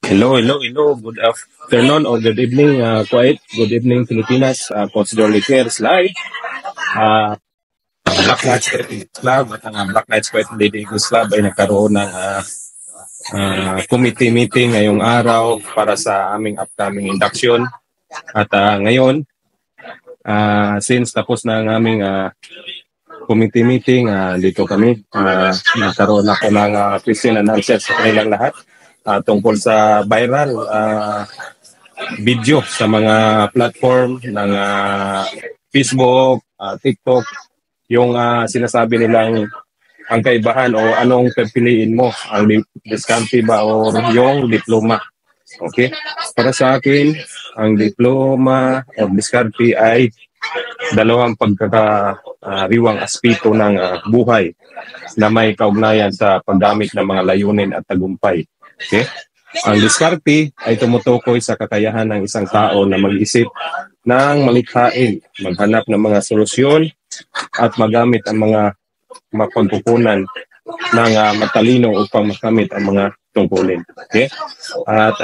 Hello. Good afternoon or good evening, quiet. Good evening, Pilipinas. Coach Dolly Cares live. Uh, Black Knights Quiet Club at ang Black Knights Quiet Lady Eagles Club ay nagkaroon ng committee meeting ngayong araw para sa aming upcoming induction. At ngayon, since tapos na ang aming committee meeting, dito kami. Nagkaroon ako ng question and answer sa kanilang lahat. Tungkol sa viral video sa mga platform ng Facebook, TikTok, yung sinasabi nilang ang kaibahan o anong pipiliin mo, ang diskarte ba o yung diploma. Okay? Para sa akin, ang diploma o diskarte ay dalawang pagkakariwang aspeto ng buhay na may kaugnayan sa paggamit ng mga layunin at tagumpay. Okay? Ang diskarte ay tumutukoy sa kakayahan ng isang tao na mag-isip ng malikhain, maghanap ng mga solusyon at magamit ang mga mapagkukunan ng matalino upang makamit ang mga tungkulin. Okay? At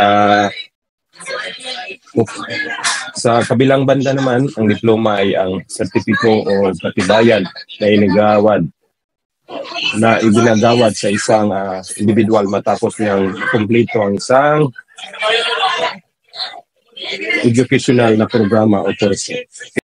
sa kabilang banda naman, ang diploma ay ang sertipiko o katibayan na ibinagawad sa isang individual matapos niyang kumpleto ang isang educational na programa o course.